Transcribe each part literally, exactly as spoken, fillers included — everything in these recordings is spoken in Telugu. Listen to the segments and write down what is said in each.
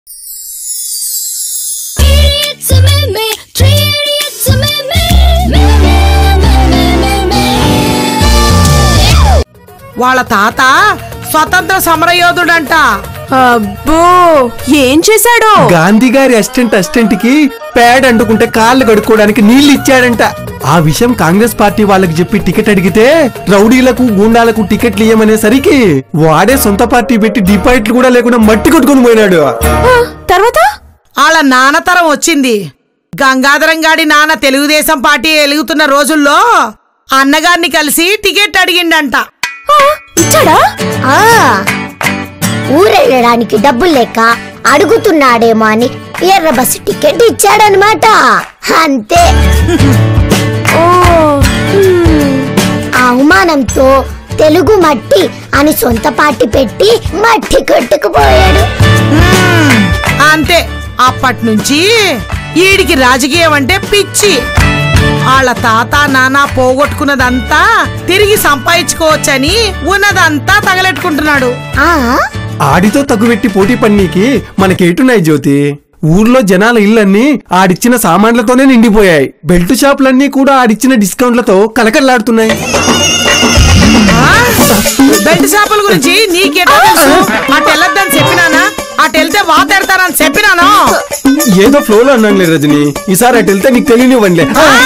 వాళ్ళ తాత స్వతంత్ర సమరయోధుడంట. అబ్బో ఏం చేశాడో? గాంధీ గారి అసిస్టెంట్ అసిస్టెంట్ కి ప్యాడ్ అంటుకుంటే కాళ్ళు కడుక్కోవడానికి నీళ్లు ఇచ్చాడంట. ఆ విషయం కాంగ్రెస్ పార్టీ వాళ్ళకి చెప్పి టికెట్ అడిగితే రౌడీలకు గూండాలకు టికెట్లు ఇయ్యమనేసరికి వాడే సొంత పార్టీ పెట్టి డిపాజిట్లు కూడా లేకుండా మట్టి కొట్టుకుని పోయినాడు. తర్వాత వాళ్ళ నాన్నతరం వచ్చింది. గంగాధరం గాడి నాన్న తెలుగుదేశం పార్టీ ఎలుగుతున్న రోజుల్లో అన్నగారిని కలిసి టికెట్ అడిగిండంట. ఊరెళ్ళడానికి డబ్బులు లేక అడుగుతున్నాడేమో అని ఎర్ర బస్సు టికెట్ ఇచ్చాడనమాట. అంతే. అవమానంతో తెలుగు మట్టి అని సొంత పార్టీ పెట్టి మట్టి కొట్టుకుపోయాడు. అంతే. అప్పటి నుంచి ఈడికి రాజకీయం అంటే పిచ్చి. వాళ్ళ తాత నాన్న పోగొట్టుకున్నదంతా తిరిగి సంపాదించుకోవచ్చని ఉన్నదంతా తగలెట్టుకుంటున్నాడు. ఆడితో తగ్గుపెట్టి పోటీ పన్నీకి మనకేటున్నాయి జ్యోతి? ఊర్లో జనాల ఇళ్ళన్నీ ఆడిచ్చిన సామాన్లతోనే నిండిపోయాయి. బెల్ట్ షాపులన్నీ కూడా ఆడిచ్చిన డిస్కౌంట్లతో కలకల్లాడుతున్నాయి. బెల్ట్ షాపుల గురించి నీకేటో తెలుసు? అటు వెళ్ళొద్దని చెప్పినానా? అటు వెళ్తే వాతాడతానని చెప్పినాను. ఏదో ఫ్లోలో అన్నానులే రజని. ఈసారి అటు వెళ్తే నీకు తెలియనివ్వండి.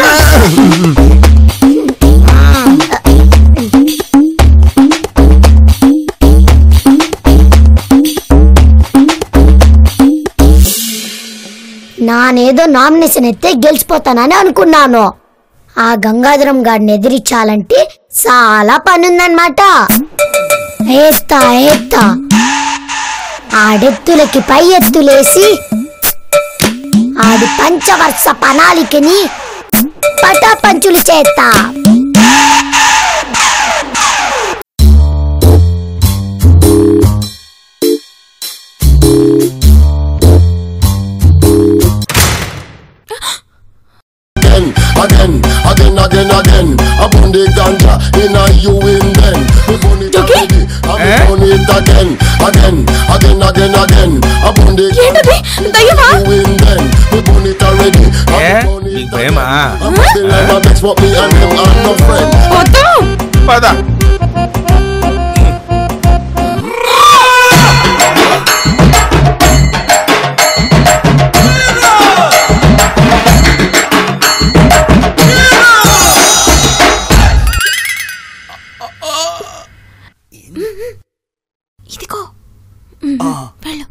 నానేదో నామినేషన్ ఎత్తే గెలిచిపోతానని అనుకున్నాను. ఆ గంగాధరం గారిని ఎదిరించాలంటే చాలా పనుందన్నమాట. ఏస్తా ఏస్తా ఆడెత్తులకి పై ఎత్తులేసి ఆడి పంచవర్ష ప్రణాళికని పటాపంచులు చేస్తా. Again, again, again, again. Upon the ganja, in a you win then. We burn it already, and we burn it again, again, again, again, again. Upon the ganja, in a you win then. We burn it already, and we burn it again. I'm a dilemma, that's what me and him are no friend. వద్దు పద. ఇదిగో వెళ్ళు.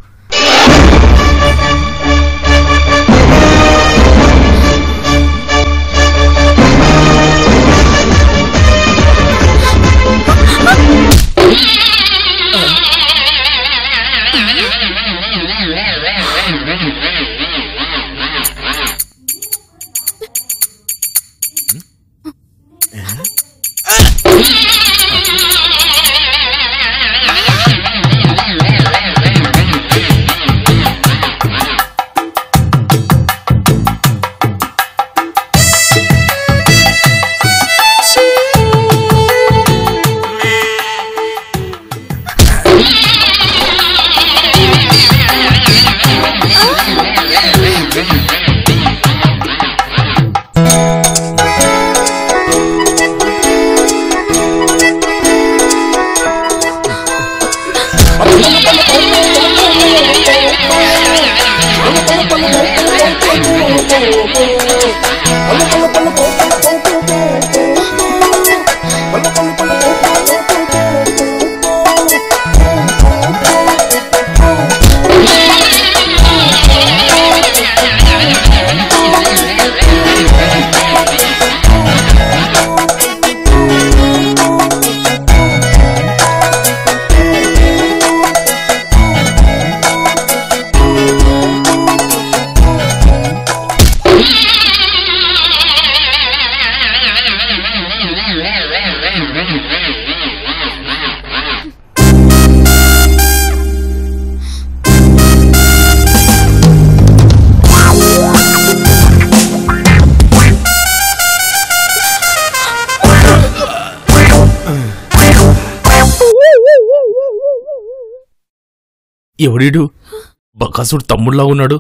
ఎవడు బకాసుడు తమ్ముళ్ళ ఉన్నాడు.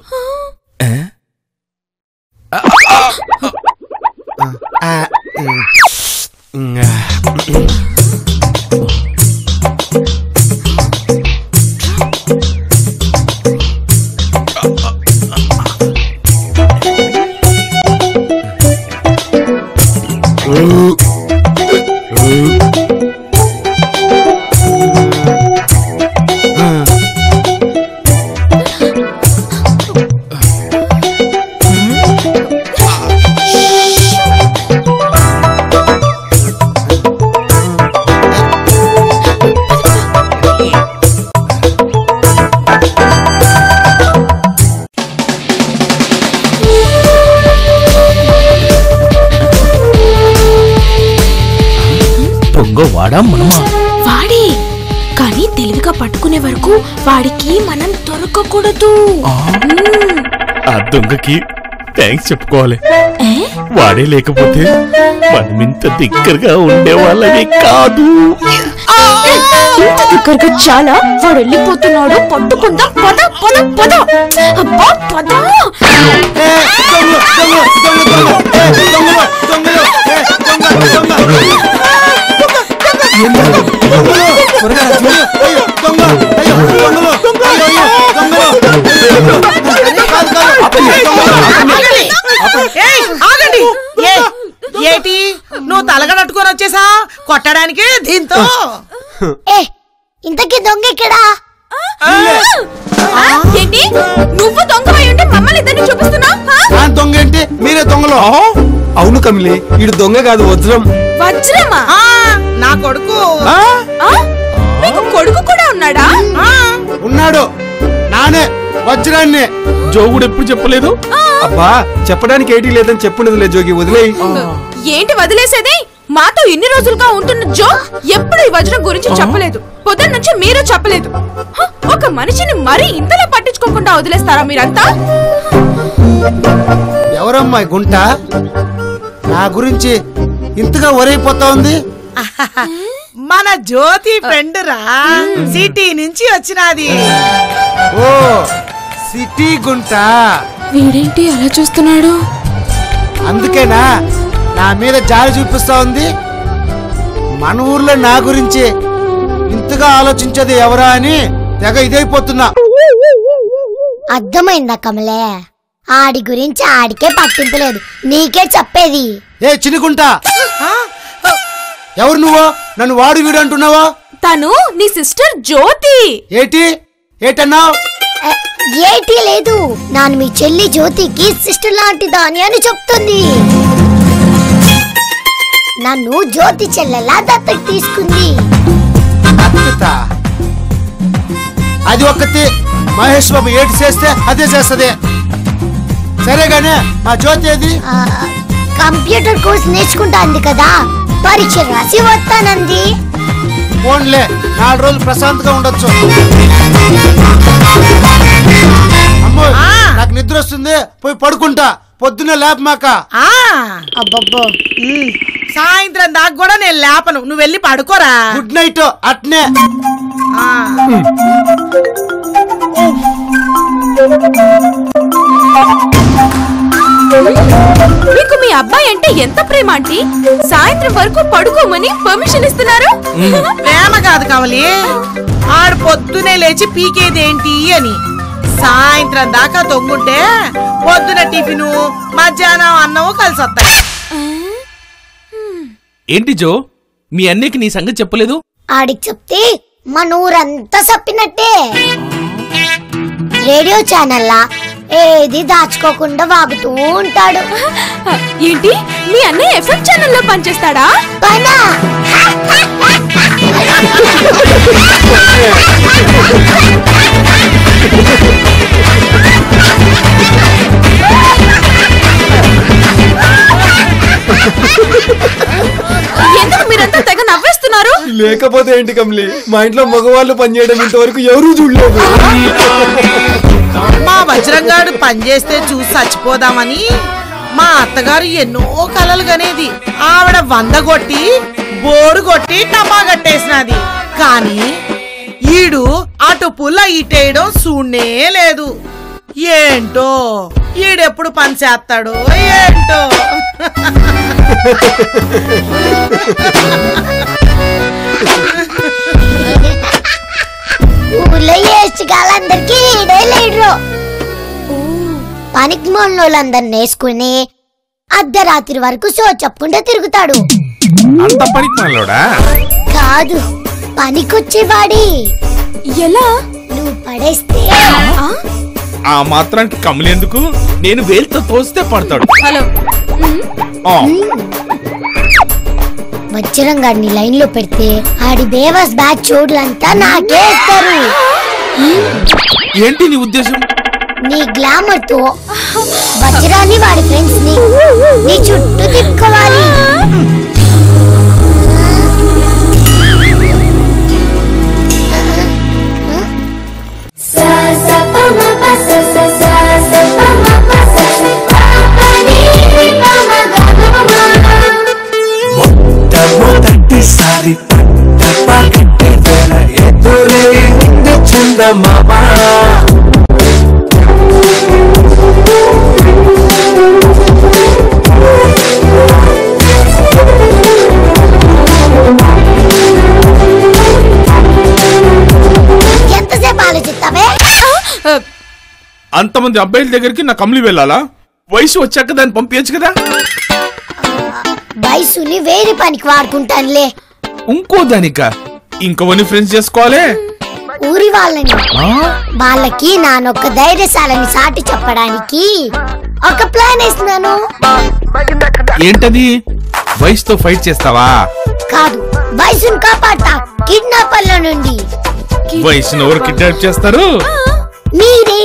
వాడా మనమా? వాడే, కానీ తెలివిగా పట్టుకునే వరకు వాడికి మనం దొరకకూడదు. ఆ దొంగకి థ్యాంక్స్ చెప్పుకోవాలి. వాడే లేకపోతే మనం ఇంత దగ్గరగా ఉండేవాళ్ళని కాదు. ఇంత దగ్గరగా చాలా. వాడు వెళ్ళిపోతున్నాడు, పట్టుకుందాం. పద పద పద. అబ్బా పద. ఏటి నువ్వు తలగడట్టుకొని వచ్చేసా కొట్టడానికి? దీంతో ఇంతకీ దొంగ ఎక్కడా? ఏంటి నువ్వు దొంగవై ఉంటే మమ్మల్ని ఇద్దరిని చూపిస్తున్నావు? దొంగ ఏంటి? మీరే దొంగలు. అవును కమిలి, వీడు దొంగ కాదు, వజ్రం. వజ్రమా? నా కొడుకు. మీకు కొడుకు కూడా ఉన్నాడా? ఉన్నాడు, నానే వజ్రాన్ని. జోగుడు ఎప్పుడు చెప్పలేదు. అబ్బా చెప్పడానికి ఏటీ లేదని చెప్పుండదులే జోగి, వదిలేయి. ఏంటి వదిలేసేది? మాతో ఇన్ని రోజులుగా ఉంటున్న జో ఎప్పుడు ఈ వజ్రం గురించి చెప్పలేదు. పొద్దున్న నుంచి మీరు చెప్పలేదు. ఒక మనిషిని మరీ ఇంతలో పట్టించుకోకుండా వదిలేస్తారా మీరంతా? ఎవరమ్మా గుంట? నా గురించి ఇంతగా ఒరైపోతా ఉంది. మన జ్యోతి ఫ్రెండ్ రా, సిటీ నుంచి వచ్చినది. ఓ సిటీ గుంట. వీడేంటి అలా చూస్తున్నాడు? అందుకేనా నా మీద జాలి చూపిస్తా ఉంది? మన ఊర్లో నా గురించి ఇంతగా ఆలోచించేది ఎవరా అని తెగ ఇదైపోతున్నా. అర్థమైందా కమలే? ఆడి గురించి ఆడికే పట్టింపులేదు, నీకే చెప్పేది. ఏ చినుకుంట, ఎవరు నువ్వు? నన్ను వాడు వీడు అంటున్నావా? తను నీ సిస్టర్ జ్యోతి. ఏటి ఏటన్నావు? ఏటీ లేదు, నాను మీ చెల్లి జ్యోతికి సిస్టర్ లాంటి దాని అని చెప్తుంది. నన్ను జ్యోతి చెల్లెలా దత్తత తీసుకుంది. అది ఒక్కటి మహేష్ బాబు ఏటి చేస్తే అదే చేస్తది. సరేగానే మా జ్యోతి ఏది? కంప్యూటర్ కోర్స్ నేర్చుకుంటాంది కదా, పరీక్ష రాసి వస్తానంది. ఫోన్లే, నాలుగు రోజులు ప్రశాంతంగా ఉండొచ్చు. అమ్మో నాకు నిద్ర వస్తుంది, పోయి పడుకుంటా. పొద్దున్నే లేపమాక. అబ్బబ్బో, సాయంత్రం దాకా కూడా నేను లేపను, నువ్వు వెళ్ళి పడుకోరా. Good night. అట్నే మీకు మీ అబ్బాయి అంటే ఎంత ప్రేమ ఆంటీ? సాయంత్రం వరకు పడుకోమని పర్మిషన్ ఇస్తున్నారు. ప్రేమ కాదు కమలి, ఆడు పొద్దునే లేచి పీకేదేంటి అని. సాయంత్రం దాకా తొంగుంటే పొద్దున టిఫిను మధ్యాహ్నం అన్నము కలిసి వస్తాయి. ఏంటి జో, మీ అన్నయ్యకి నీ సంగతి చెప్పలేదు? ఆడికి చెప్తే మన ఊరంతా చెప్పినట్టే. రేడియో ఛానల్లా ఏది దాచుకోకుండా వాగుతూ ఉంటాడు. ఏంటి మీ అన్నయ్య ఎఫ్ఎం ఛానల్లో పనిచేస్తాడా? పనా ఎందుకు మీరంతా తెగ నవ్వేస్తున్నారు? లేకపోతే ఏంటి కమలి, మా ఇంట్లో మగవాళ్ళు పనిచేయడం ఇంతవరకు ఎవరూ చూడలేదు. మా వజ్రంగాడు పనిచేస్తే చూసి చచ్చిపోదామని మా అత్తగారు ఎన్నో కలలు గనేది. ఆవిడ వంద కొట్టి బోరు కొట్టి టమా కట్టేసినది. కానీ ఈడు అటు పుల్ల ఇటేయడం చూడనే లేదు. ఏంటో ఈడెప్పుడు పని చేస్తాడో ఏంటో. ఊళ్ళో ఏడ్చగాలందరికీ ఈడే లీడరు. పనికి మొన్నోళ్ళందరిని వేసుకుని అర్ధరాత్రి వరకు షో చెప్పుకుంటూ తిరుగుతాడు. అంత పనికి మనలోడా? కాదు, పనికొచ్చేవాడి. ఎలా? నువ్వు పడేస్తే ఆ మాత్రానికి కమలి ఎందుకు? నేను వేలుతో తోస్తే పడతాడు. హలో, ఆ, వజ్రం గారిని లైన్ లో పెడితే ఆడి బేవాస్ బ్యాచ్ చోట్లంతా నాకే ఇస్తారు. ఏంటి నీ ఉద్దేశం? నీ గ్లామర్ తో వజ్రాన్ని వాడి ఫ్రెండ్స్ ని నీ చుట్టూ తిప్పుకోవాలి. మొట్టమొదటిసారి పట్టపగట్టి వేళ ఎదురే నిండు చందమామా. ఎంతసేపు ఆలోచిస్తావే? అంతమంది అబ్బాయిల దగ్గరికి నా కమలి వెళ్ళాలా? వయసు వచ్చాక దాన్ని పంపించచ్చు కదా. వయసుని వేరే పనికి వాడుకుంటానులే. ఇంకో దానిక ఇంకొన్ని ఫ్రెండ్స్ చేసుకోవాలి. ఊరి వాళ్ళని వాళ్ళకి నానొక్క ధైర్యశాలని సాటి చెప్పడానికి ఒక ప్లాన్ వేస్తున్నాను. ఏంటది? వయసుతో ఫైట్ చేస్తావా? కాదు, వయసుని కాపాడతా కిడ్నాపర్ల నుండి. వయసును ఎవరు కిడ్నాప్ చేస్తారు? మీరే.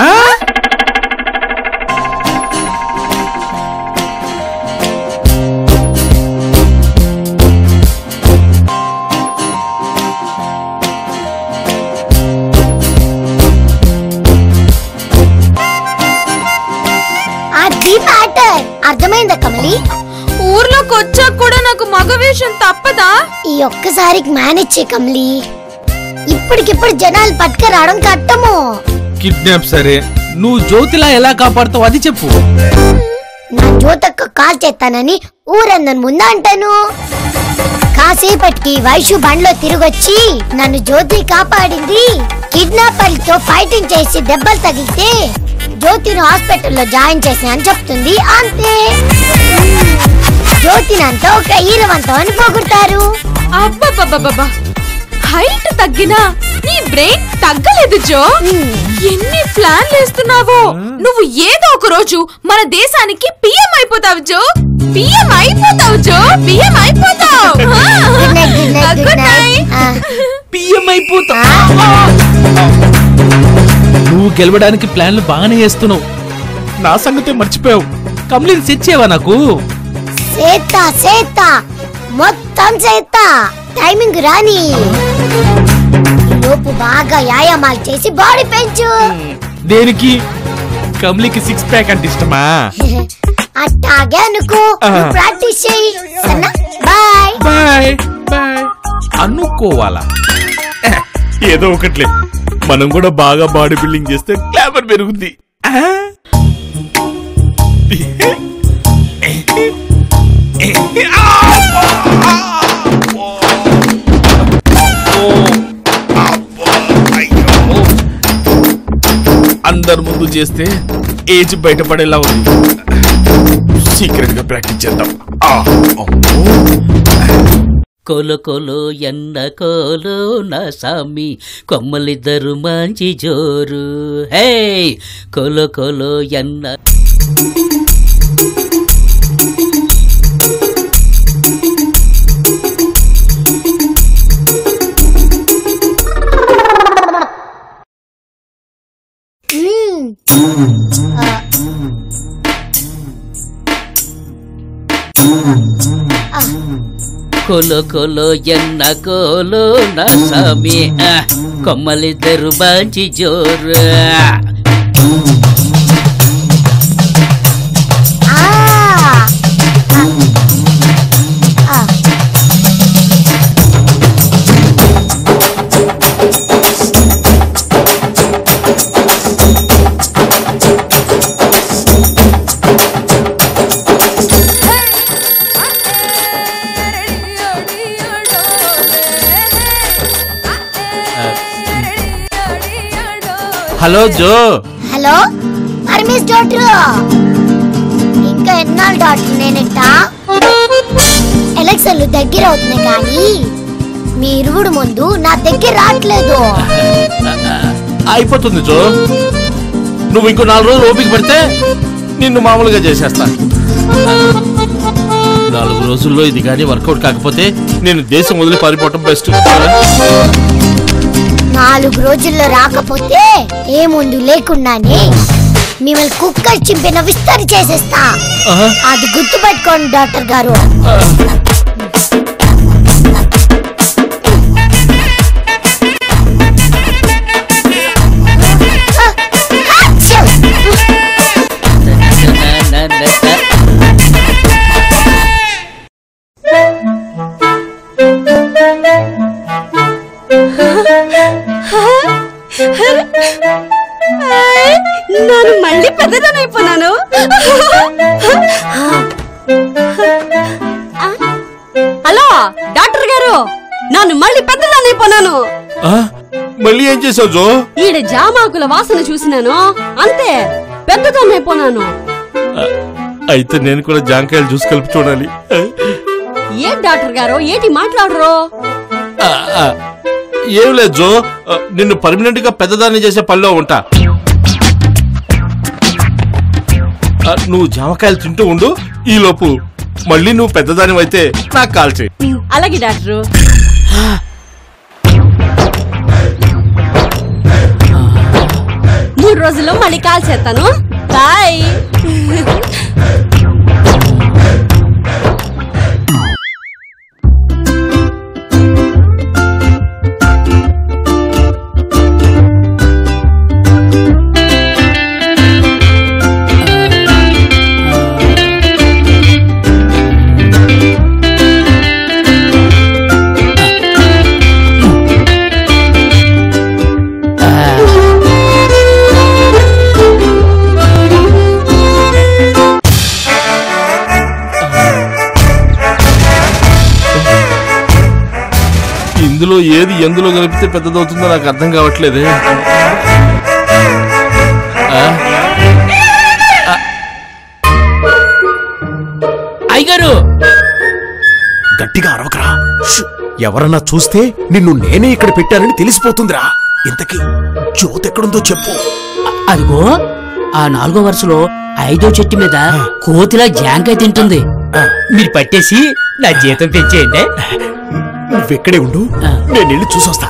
అది మ్యాటర్. అర్థమైందా కమలి? ఊర్లోకి వచ్చాక కూడా నాకు మగ వేషం తప్పదా? ఈ ఒక్కసారికి మేనేజ్ చే కమలి. ఇప్పటికిప్పుడు జనాలు పట్టుక రావడం కట్టము. కిడ్నాప్ సరే, నువ్వు జ్యోతిలా ఎలా కాపాడుతావు అది చెప్పు. నా జ్యోతక్క కాల్ చేస్తానని ఊరందరి ముందు అంటాను. కాసేపటికి వైషు బండ్లో తిరిగొచ్చి నన్ను జ్యోతి కాపాడింది, కిడ్నాపర్లతో ఫైటింగ్ చేసి దెబ్బలు తగిలితే జ్యోతిని హాస్పిటల్లో జాయిన్ చేసిన అని చెప్తుంది. అంతే. జ్యోతినంతా ఒక హీరోవంతం అని పొగుడతారు. అబ్బబ్బబ్బబ్బా, హైట్ తగ్గినా నీ బ్రెయిన్ తగ్గలేదు జో. ఎన్ని ప్లాన్లు వేస్తున్నావో. నువ్వు ఏదో ఒక రోజు మన దేశానికి పిఎం అయిపోతావు జో. పిఎం అయిపోతావు జో. పిఎం అయిపోతావు. Good night. పిఎం అయిపోతా. నువ్వు గెలవడానికి ప్లాన్లు బాగానే వేస్తున్నావు. నా సంగతే మర్చిపోయావు. కమలిని సెచ్చేవా నాకు? సేతా సేతా మొత్తం సేతా. టైమింగ్ రాని లోపు బాగా వ్యాయామాలు చేసి బాడీ పెంచు. దేనికి? కమలికి సిక్స్ ప్యాక్ అంటే ఇష్టమా? అట్టాగే అనుకో. ప్రాక్టీస్ చేయి. Bye bye bye. అనుకోవాలా? ఏదో ఒకట్లే, మనం కూడా బాగా బాడీ బిల్డింగ్ చేస్తే గ్లామర్ పెరుగుద్ది. అందరు ముందు చేస్తే ఏజ్ బయటపడేలా ఉంది. సీక్రెట్ గా ప్రాక్టీస్ చేద్దాం. కొలు కొలు ఎన్న కోలు నా సామి కొమ్మలిద్దరు మంచి జోరు. హే కొలు కొలు ఎన్న కొలు కొలు ఎన్న కోలు నా సామి కొమ్మలిద్దరు మంచి జోరు. Hello Jo. Hello Paramesh doctor. ఇంకా ఎన్నాళ్ళు డాక్టర్ నేనెట్ట? ఎలక్షన్లు దగ్గర అవుతున్నాయి కానీ మీ ఇరువుడు ముందు నా దగ్గర రావట్లేదు. అయిపోతుంది జో. నువ్వు ఇంకో నాలుగు రోజులు ఓపిక పడితే నిన్ను మామూలుగా చేసేస్తా. నాలుగు రోజుల్లో ఇది కానీ వర్కౌట్ కాకపోతే నేను దేశం వదిలి పారిపోవటం బెస్ట్. నాలుగు రోజుల్లో రాకపోతే ఏ ముందు లేకుండానే మిమ్మల్ని కుక్కర్ చింపిన విస్తరి చేసేస్తా. అది గుర్తు పెట్టుకోండి డాక్టర్ గారు. ನಾನು ಮళ్ళీ పెద్దదనైపోయాను. హలో డాక్టర్ గారు, ನಾನು మళ్ళీ పెద్దదనైపోయాను. మళ్ళీ ఏం చేసావు జో? ఈడ జామాకుల వాసన చూసినాను, అంతే పెద్దదనైపోయాను. అయితే నేను కూడా జాంకాయలు జ్యూస్ కలిపి చూడాలి. ఏ డాక్టర్ గారు ఏంటి మాట్లాడరు? ఏం లేదు జో, నిన్ను పర్మనెంట్ గా పెద్దదాన్ని చేసే పనిలో ఉంటా. నువ్వు జామకాయలు తింటూ ఉండు, ఈ లోపు మళ్ళీ నువ్వు పెద్దదాని అయితే నాకు కాల్ చేయి. అలాగే డాక్టరు. మూడు రోజుల్లో మళ్ళీ కాల్ చేస్తాను. బాయ్. ఇందులో ఏది ఎందులో కలిపితే పెద్దదవుతుందో నాకు అర్థం కావట్లేదే. అయ్యగారు గట్టిగా అరవకరా. ఎవరన్నా చూస్తే నిన్ను నేనే ఇక్కడ పెట్టానని తెలిసిపోతుందిరా. ఇంతకీ జ్యోతి ఎక్కడుందో చెప్పు. అదిగో ఆ నాలుగో వరుసలో ఐదో చెట్టు మీద కోతిలా జాంకాయ తింటుంది. మీరు పట్టేసి నా జీతం పెంచేయండి. నువ్వెక్కడే ఉండు, నేను వెళ్ళి చూసొస్తా.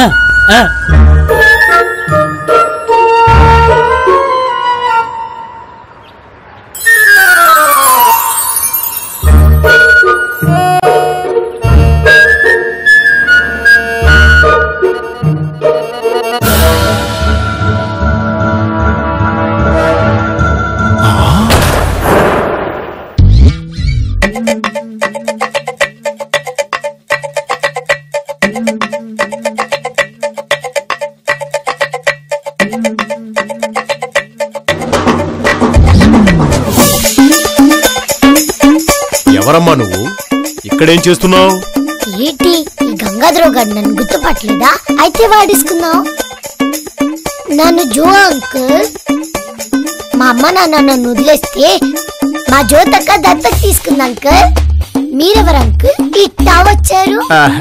ఎవరమ్మా నువ్వు? ఇక్కడేం చేస్తున్నావు? ఏంటి ఈ గంగాధరరావు గారు నన్ను గుర్తుపట్టలేదా? అయితే వాడేసుకున్నావు. నన్ను జో అంకుల్. మా అమ్మ నాన్న నన్ను వదిలేస్తే మా జ్యోతక్క దత్తత తీసుకుంది అంకుల్. మీరెవరు అంకుల్ ఇట్టా వచ్చారు?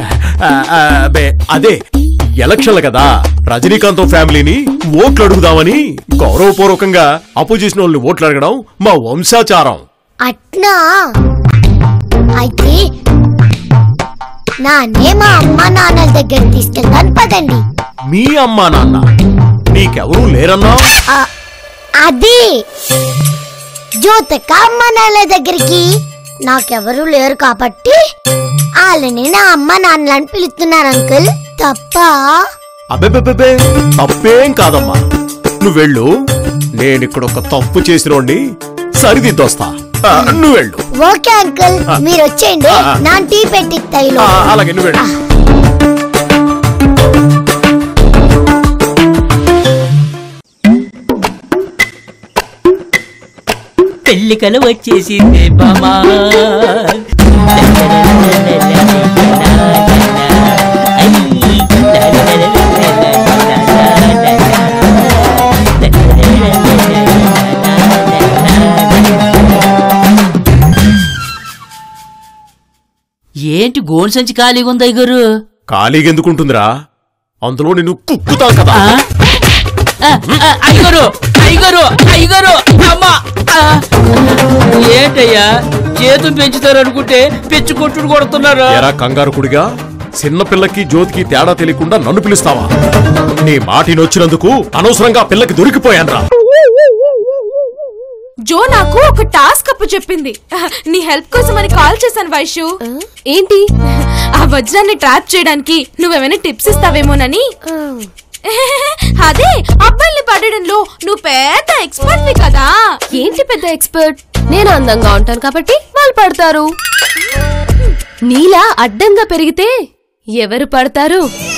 అదే ఎలక్షన్లు కదా, రజనీకాంత్ ఫ్యామిలీని ఓట్లు అడుగుదామని గౌరవపూర్వకంగా అపోజిషన్ వాళ్ళని ఓట్లు అడగడం మా వంశాచారం. అట్నా? అయితే నాన్నే మా అమ్మ నాన్నల దగ్గర తీసుకెళ్తాను పదండి. మీ అమ్మా నాన్న నీకెవరూ లేరన్నా? అది జ్యోతక్క అమ్మ నాన్నల దగ్గరికి నాకెవరూ లేరు కాబట్టి వాళ్ళని నా అమ్మ నాన్నలని పిలుస్తున్నారు అంకుల్. తప్ప? అబ్బెబ్బెబ్బే తప్పేం కాదమ్మా. నువ్వెళ్ళు, నేనిక్కడ ఒక తప్పు చేసినోడ్ని సరిదిద్దొస్తా. నువ్వెళ్ళు. ఓకే అంకుల్, మీరు వచ్చేయండి. నా టీ పెట్టి తైలో. అలాగే నువ్వెళ్ళు. పెళ్లికలు వచ్చేసింది బామా. ఏంటి గోన్ సంచి ఖాళీగా ఉంది అయ్యగారు? ఖాళీగా ఎందుకుంటుందిరా, అందులో నిన్ను కుక్కుతా కదా. అయ్యగారు అయ్యగారు అయ్యగారు అమ్మా! ఏంటయ్యా చేతులు పెంచుతారు అనుకుంటే పిచ్చి కొట్టుడు కొడుతున్నారు. ఎరా కంగారు కుడిగా, చిన్న పిల్లకి జ్యోతికి తేడా తెలియకుండా నన్ను పిలుస్తావా? నీ మాటినొచ్చినందుకు అనవసరంగా పిల్లకి దొరికిపోయాన్రా. జో నాకు ఒక టాస్క్ అప్పు చెప్పింది. నీ హెల్ప్ కోసం అని కాల్ చేశాను వైషు. ఏంటి? ఆ వజ్రాన్ని ట్రాప్ చేయడానికి నువ్వేమైనా టిప్స్ ఇస్తావేమోనని. అదే అబ్బాయిల్ని పడడంలో నువ్వు పెద్ద ఎక్స్పర్ట్ కదా. ఏంటి పెద్ద ఎక్స్పర్ట్? నేను అందంగా ఉంటాను కాబట్టి వాళ్ళు పడతారు. నీలా అడ్డంగా పెరిగితే ఎవరు పడతారు?